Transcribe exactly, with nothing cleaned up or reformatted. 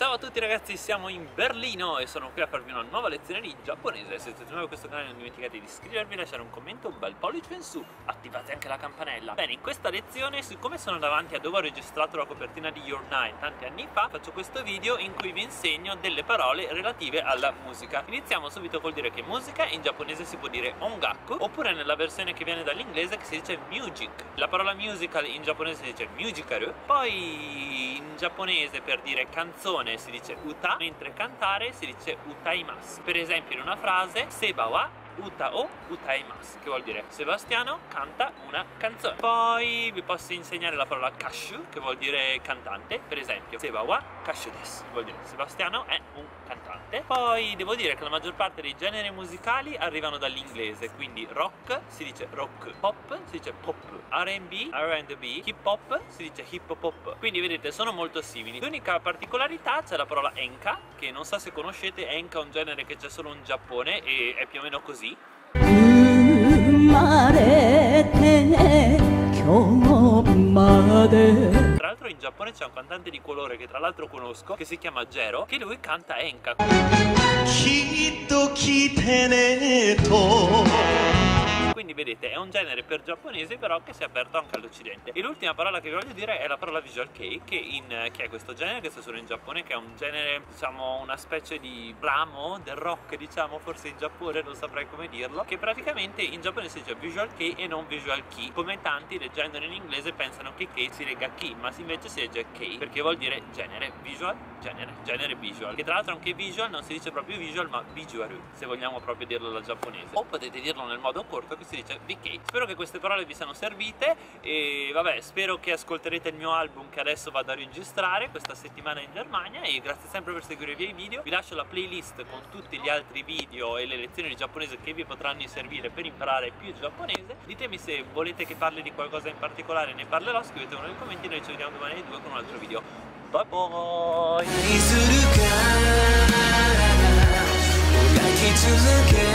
Ciao a tutti ragazzi, siamo in Berlino e sono qui a farvi una nuova lezione di giapponese. Se siete nuovi a questo canale non dimenticate di iscrivervi, lasciare un commento, un bel pollice in su, attivate anche la campanella. Bene, in questa lezione, siccome sono davanti a dove ho registrato la copertina di Your Nine tanti anni fa, faccio questo video in cui vi insegno delle parole relative alla musica. Iniziamo subito col dire che musica in giapponese si può dire ongaku, oppure nella versione che viene dall'inglese che si dice music. La parola musical in giapponese si dice musicaru, poi in giapponese per dire canzone si dice uta, mentre cantare si dice utaimasu. Per esempio in una frase, Seba wa uta o utaimasu, che vuol dire Sebastiano canta una canzone. Poi vi posso insegnare la parola kashu, che vuol dire cantante. Per esempio Seba wa kashu desu, vuol dire Sebastiano è un cantante. Poi devo dire che la maggior parte dei generi musicali arrivano dall'inglese, quindi rock si dice rock, pop si dice pop, R and B, R and B, hip hop si dice hip hop. Quindi vedete, sono molto simili. L'unica particolarità c'è la parola enka, che non so se conoscete. Enka è un genere che c'è solo in Giappone e è più o meno così. Tra l'altro in Giappone c'è un cantante di colore che tra l'altro conosco, che si chiama Jero, che lui canta enka. Quindi vedete, è un genere per giapponesi però che si è aperto anche all'occidente. E l'ultima parola che vi voglio dire è la parola visual kei, che, in, che è questo genere che sta solo in Giappone, che è un genere, diciamo, una specie di ramo del rock, diciamo, forse in Giappone, non saprei come dirlo, che praticamente in Giappone si dice visual kei e non visual kei. Come tanti, leggendolo in inglese, pensano che kei si legga a key, ma invece si legge kei, perché vuol dire genere, visual, genere, genere visual. Che tra l'altro anche visual non si dice proprio visual, ma visuaru, se vogliamo proprio dirlo alla giapponese. O potete dirlo nel modo corto, che si dice V K. Spero che queste parole vi siano servite e vabbè, spero che ascolterete il mio album che adesso vado a registrare questa settimana in Germania. E grazie sempre per seguire i miei video. Vi lascio la playlist con tutti gli altri video e le lezioni di giapponese che vi potranno servire per imparare più giapponese. Ditemi se volete che parli di qualcosa in particolare, ne parlerò, scrivetemelo nei commenti. Noi ci vediamo domani alle due con un altro video. Bye bye.